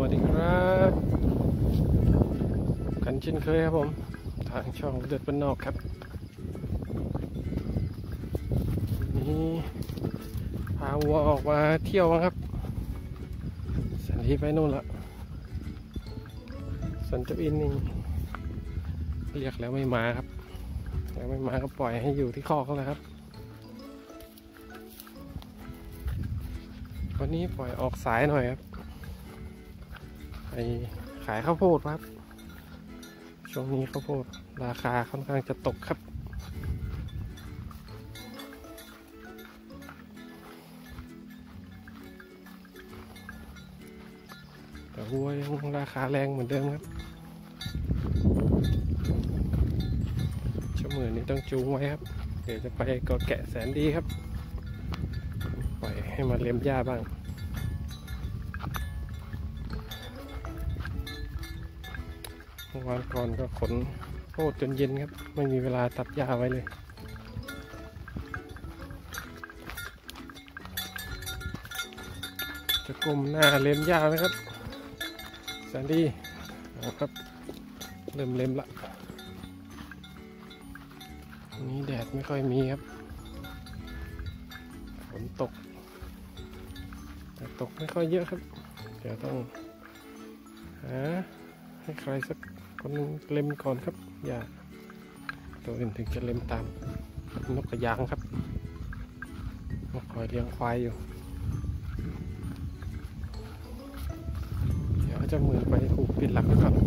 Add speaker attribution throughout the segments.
Speaker 1: สดีครับกันเช่นเคยครับผมทางช่องเดือดบ้านนอกครับนี่พาวัวออกมาเที่ยวครับสันทีไปนู่นละสันเจ้าอินนี่เรียกแล้วไม่มาครับแล้วไม่มาก็ปล่อยให้อยู่ที่คอกเขาเลยครับวันนี้ปล่อยออกสายหน่อยครับไปขายข้าวโพดครับช่วงนี้ข้าวโพดราคาค่อนข้างจะตกครับแต่วัวยังราคาแรงเหมือนเดิมครับชั่วโมงนี้ต้องจูงไว้ครับเดี๋ยวจะไปกอแกะแสนดีครับปล่อยให้มาเลี้ยงหญ้าบ้างเมื่อวานก่อนก็ขนโคตรจนเย็นครับไม่มีเวลาตัดหญ้าไว้เลยจะก้มหน้าเล็มหญ้าไหมครับแสนดีเอาครับเริ่มเล็มละวันนี้แดดไม่ค่อยมีครับฝนตกแต่ตกไม่ค่อยเยอะครับเดี๋ยวต้องหาให้ใครสักคนเล็มก่อนครับอย่าตัวอื่นถึงจะเล็มตามนกกระยางครับนกคอยเลี้ยงควายอยู่เดี๋ยวจะมือไปผูกปิดหลักไว้ก่อน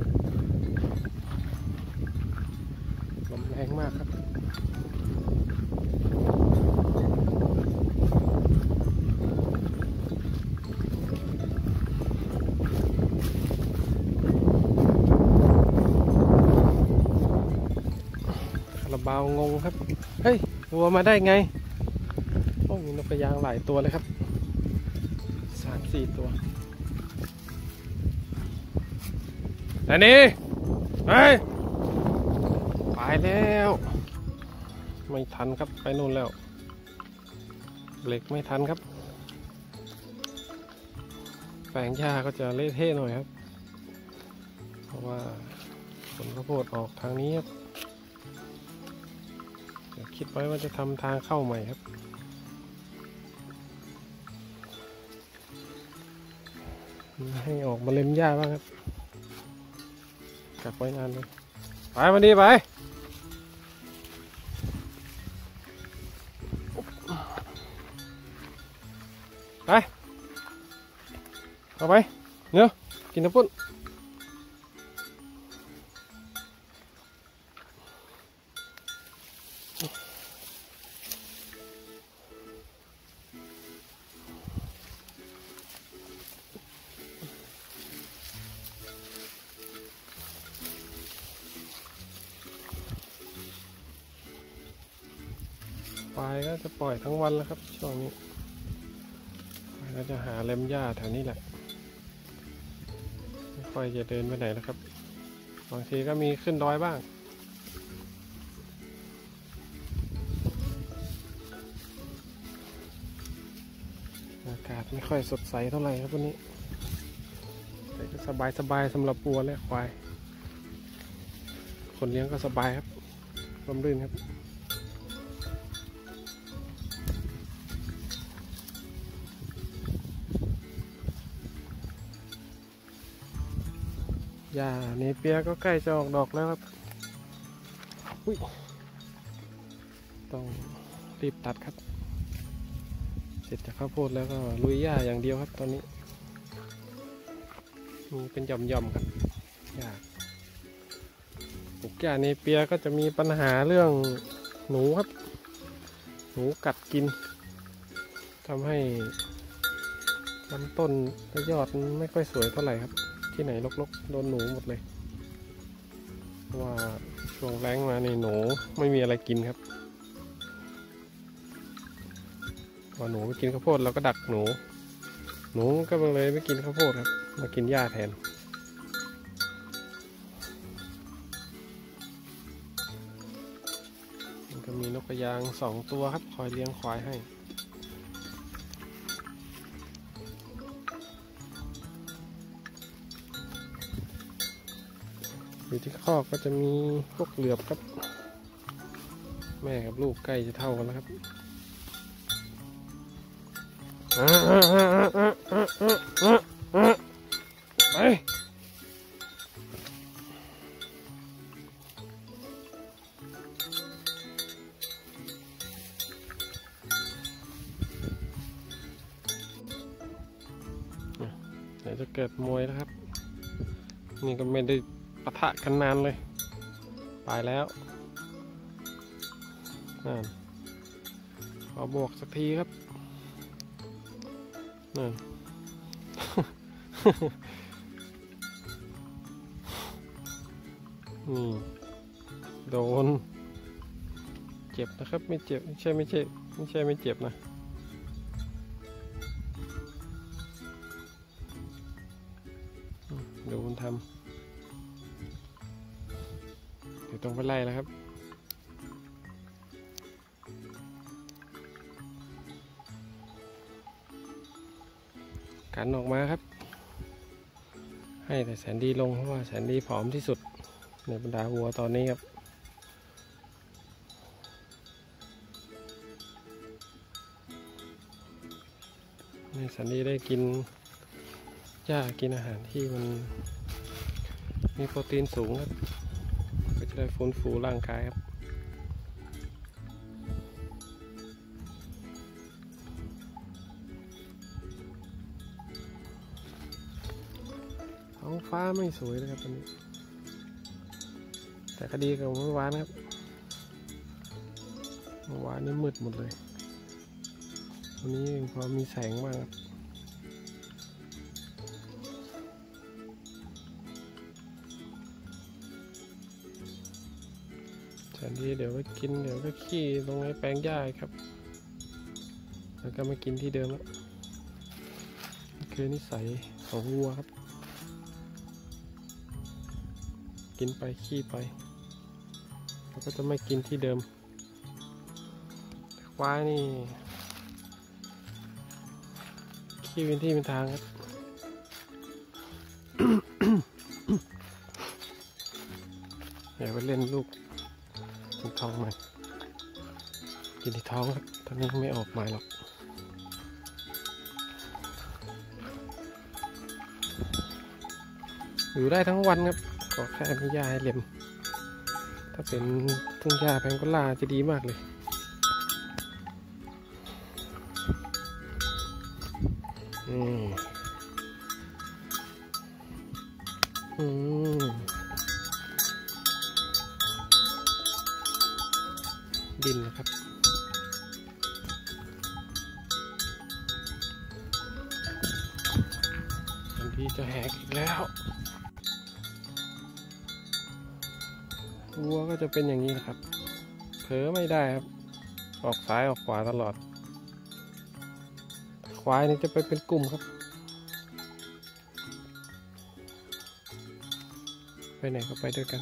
Speaker 1: ลมแรงมากครับเบางงครับเฮ้ยวัวมาได้ไงโอ้มีนกกระยางหลายตัวเลยครับ 3-4 ตัวอันนี้ไปแล้วไม่ทันครับไปนู่นแล้วเบรกไม่ทันครับแปลงหญ้าก็จะเละเทะหน่อยครับเพราะว่าผลข้าวโพดออกทางนี้ครับคิดไว้ว่าจะทำทางเข้าใหม่ครับให้ออกมาเล็มหญ้าบ้างครับกลับไว้นานเลยไปมาดีไปไปเอาไปเนื้อกินน้ำปุ้นควายก็จะปล่อยทั้งวันแล้วครับช่วงนี้ควายก็จะหาเล็มหญ้าแถวนี้แหละไม่ค่อยจะเดินไปไหนแล้วครับบางทีก็มีขึ้นดอยบ้างอากาศไม่ค่อยสดใสเท่าไหร่ครับวันนี้แต่ก็สบายสำหรับวัวและควายคนเลี้ยงก็สบายครับร่มรื่นครับหญ้าเนเปียก็ใกล้จะออกดอกแล้วครับต้องรีบตัดครับเสร็จจากข้าวโพดแล้วก็ลุยหญ้าอย่างเดียวครับตอนนี้มีเป็นหย่อมๆครับหญ้าปลูกหญ้าเนเปียก็จะมีปัญหาเรื่องหนูครับหนูกัดกินทำให้ลำต้นและยอดไม่ค่อยสวยเท่าไหร่ครับที่ไหนรกๆโดนหนูหมดเลยเพราะว่าช่วงแล้งมาในหนูไม่มีอะไรกินครับพอหนูไปกินข้าวโพดเราก็ดักหนูก็เลยไม่กินข้าวโพดครับมากินหญ้าแทนมันก็มีนกกระยาง2 ตัวครับคอยเลี้ยงควายให้ กอยู่ที่คอกก็จะมีพวกเหลือบครับแม่กับลูกใกล้จะเท่ากันแล้วครับไปเดี๋ยวจะเกิดมวยแล้วครับนี่ก็ไม่ได้ปะทะกันนานเลยไปแล้วขอบวกสักทีครับนั่น นี่โดนเจ็บนะครับไม่เจ็บไม่ใช่ไม่เจ็บนะดูมันทำเดี๋ยวต้องไปไล่แล้วครับกันออกมาครับให้แต่แสนดีลงเพราะว่าแสนดีผอมที่สุดในบรรดาวัวตอนนี้ครับให้แสนดีได้กินหญ้ากินอาหารที่มันมีโปรตีนสูงครับก็จะได้ฟื้นฟูร่างกายครับท้องฟ้าไม่สวยเลยครับวันนี้แต่ก็ดีกว่าเมื่อวานครับเมื่อวานนี้มืดหมดเลยวันนี้พอมีแสงบ้างครับแทนที่เดี๋ยวก็กินเดี๋ยวก็ขี้ตรงไอ้แปลงหญ้าครับแล้วก็มากินที่เดิมแล้วคือนิสัยของวัวครับกินไปขี้ไปแล้วก็จะไม่กินที่เดิมควายนี่ขี้เป็นที่เป็นทางครับ อย่าไปเล่นลูกท้องมันกินที่ท้องครับตอนนี้ไม่ออกมาหรอกอยู่ได้ทั้งวันครับก็แค่มีหญ้าให้เล็มถ้าเป็นทุ่งหญ้าแพงโกลาจะดีมากเลยดินนะครับบางทีจะแหกอีกแล้ววัวก็จะเป็นอย่างนี้นะครับเผลอไม่ได้ครับออกซ้ายออกขวาตลอดควายนี่จะไปเป็นกลุ่มครับไปไหนก็ไปด้วยกัน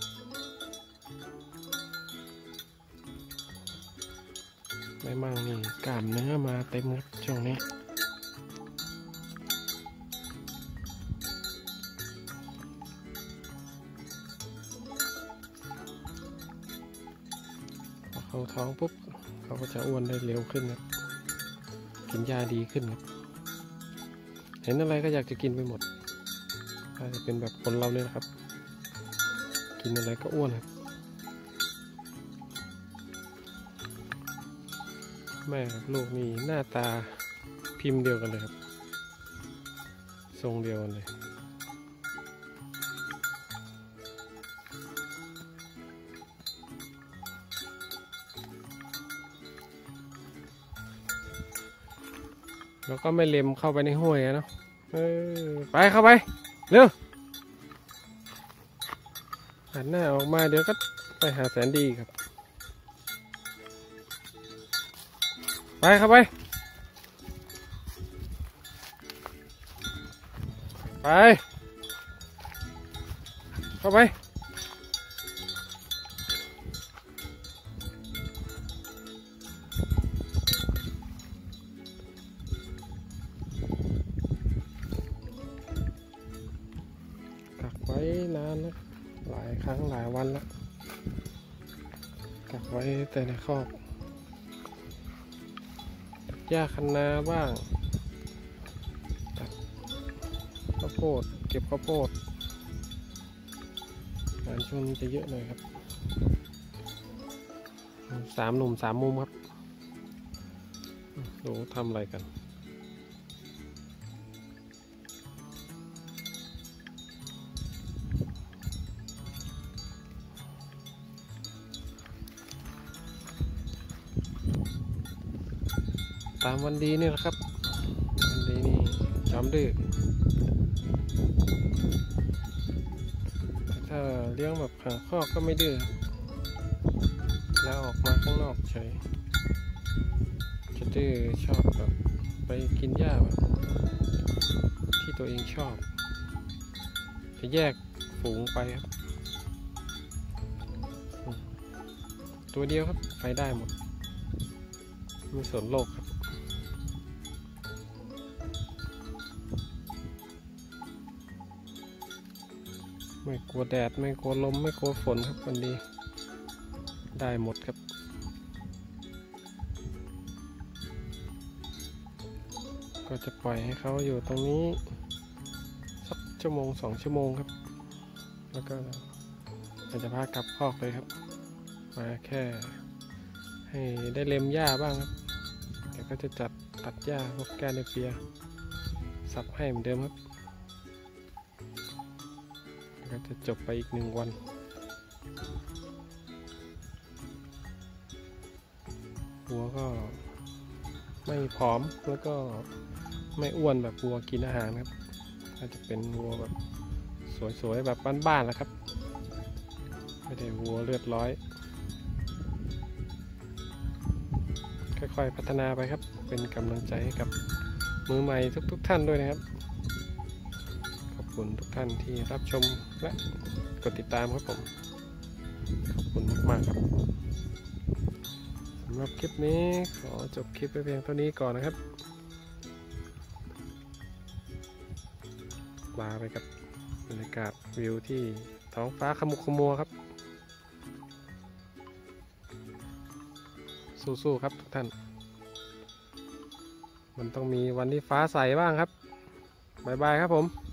Speaker 1: ไม่มั่งนี่กล้ามเนื้อมาเต็มครับช่วงนี้พอเขาท้องปุ๊บเขาก็จะอ้วนได้เร็วขึ้นครับกินยาดีขึ้นครับเห็นอะไรก็อยากจะกินไปหมดถ้าจะเป็นแบบคนเราเนี่ยนะครับกินอะไรก็อ้วนครับแม่กับลูกนี่หน้าตาพิมพ์เดียวกันเลยครับทรงเดียวกันเลยแล้วก็ไม่เล็มเข้าไปในห้วยเนาะไปเข้าไปเร็วหันหน้าออกมาเดี๋ยวก็ไปหาแสนดีครับไปเข้าไปเข้าไปกักไว้นานนะหลค้างหลายวันแล้วกักไว้แต่ในคอกหญ้าคะน้าบ้างตัดข้าวโพดเก็บข้าวโพดงานช่วงนี้จะเยอะหน่อยครับ3 หนุ่ม 3 มุมครับดูทำอะไรกันตามวันดีนี่แหละครับวันดีนี่จอมดื้อถ้าเลี้ยงแบบขังคอกก็ไม่ดื้อแล้วออกมาข้างนอกเฉยจะดื้อชอบแบบไปกินหญ้าแบบที่ตัวเองชอบจะแยกฝูงไปครับตัวเดียวครับไปได้หมดไม่สนโลกครับไม่กลัวแดดไม่กลัวลมไม่กลัวฝนครับวันนี้ได้หมดครับก็จะปล่อยให้เขาอยู่ตรงนี้สัก1 ชั่วโมง 2 ชั่วโมงครับแล้วก็จะพากลับคอกเลยครับมาแค่ให้ได้เล็มหญ้าบ้างครับเดี๋ยวก็จะตัดหญ้าพวกแกนเนเปียสับให้เหมือนเดิมครับก็จะจบไปอีก1 วันวัวก็ไม่ผอมแล้วก็ไม่อ้วนแบบวัวกินอาหารครับก็จะเป็นวัวแบบสวยๆแบบบ้านๆแหละครับไม่ได้วัวเลือดร้อยค่อยๆพัฒนาไปครับเป็นกำลังใจให้กับมือใหม่ทุกท่านด้วยนะครับขอบคุณทุกท่านที่รับชมและกดติดตามครับผมขอบคุณมากๆครับสำหรับคลิปนี้ขอจบคลิปไปเพียงเท่านี้ก่อนนะครับลาไปกับบรรยากาศวิวที่ท้องฟ้าขมุกขมัวครับสู้ๆครับทุกท่านมันต้องมีวันที่ฟ้าใสบ้างครับบ๊ายบายครับผม